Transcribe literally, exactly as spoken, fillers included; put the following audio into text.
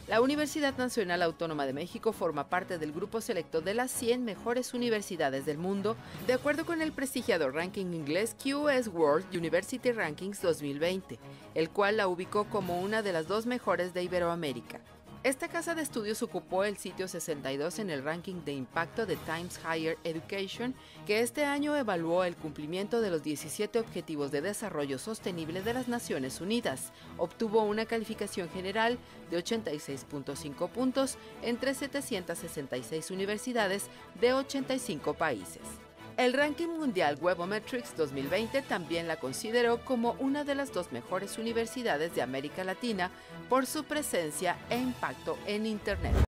La Universidad Nacional Autónoma de México forma parte del grupo selecto de las cien mejores universidades del mundo, de acuerdo con el prestigiado ranking inglés Q S World University Rankings dos mil veinte, el cual la ubicó como una de las dos mejores de Iberoamérica. Esta casa de estudios ocupó el sitio sesenta y dos en el ranking de impacto de Times Higher Education, que este año evaluó el cumplimiento de los diecisiete Objetivos de Desarrollo Sostenible de las Naciones Unidas. Obtuvo una calificación general de ochenta y seis punto cinco puntos entre setecientas sesenta y seis universidades de ochenta y cinco países. El ranking mundial Webometrics dos mil veinte también la consideró como una de las dos mejores universidades de América Latina por su presencia e impacto en Internet.